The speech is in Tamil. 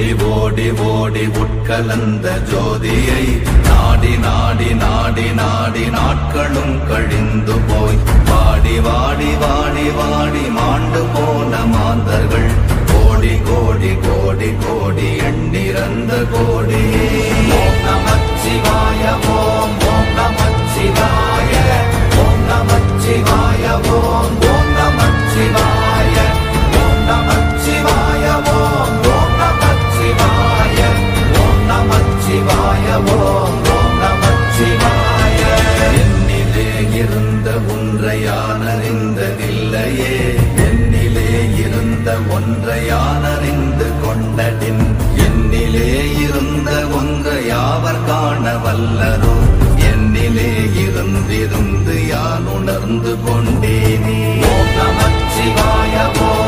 ஓடி ஓடி உட்கலந்த ஜோதியை நாடி நாடி நாடி நாடி நாட்களும் கழிந்து போய் வாடி வாடி வாடி வாடி மாண்டு போன மாந்தர்கள் கோடி கோடி கோடி கோடி எண்ணிறந்த கோடி. ஓம் நமச்சிவாய ஓம் ஓம் நமச்சிவாய ஓம் நமச்சிவாய ஓம் ஓம் நமச்சிவாய ஓம் நமச்சிவாய ஓம் ஓம் நமச்சிவாய ஓம் நமச்சிவாய ஓம் ஓம் நமச்சிவாய. என்னிலே இருந்த ஒன்றை யான் அறிந்ததில்லையே, என்னிலே இருந்த ஒன்றை யான் அறிந்து கொண்டடின், என்னிலே இருந்த ஒன்றை யாவர் காண வல்லரோ, என்னிலே இருந்திருந்து யான் உணர்ந்து கொண்டேனே. ஓம் நமச்சிவாய ஓம்